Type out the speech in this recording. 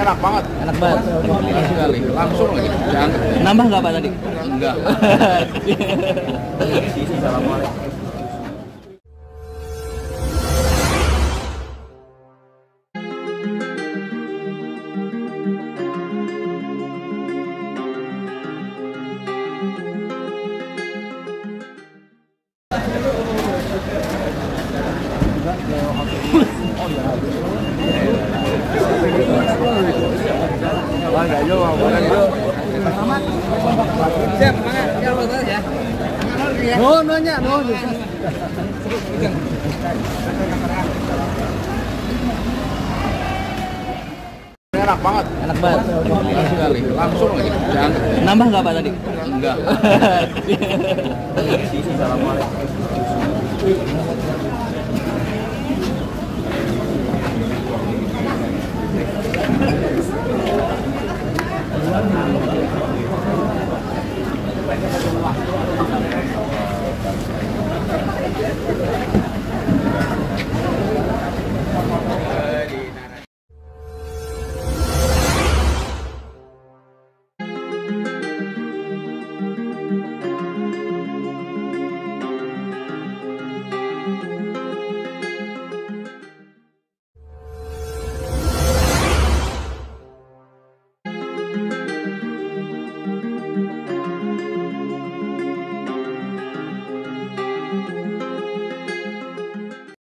Enak banget. Enak banget. Enak sekali. Langsung lagi. Jangan. Nambah nggak Pak tadi? Enggak. Assalamualaikum. Siap, semangat. Ya, lo ya. Nanya, Enak banget. Enak banget. Enak sekali. Langsung lagi. Jangan. Nambah nggak Pak tadi? Enggak. Assalamualaikum.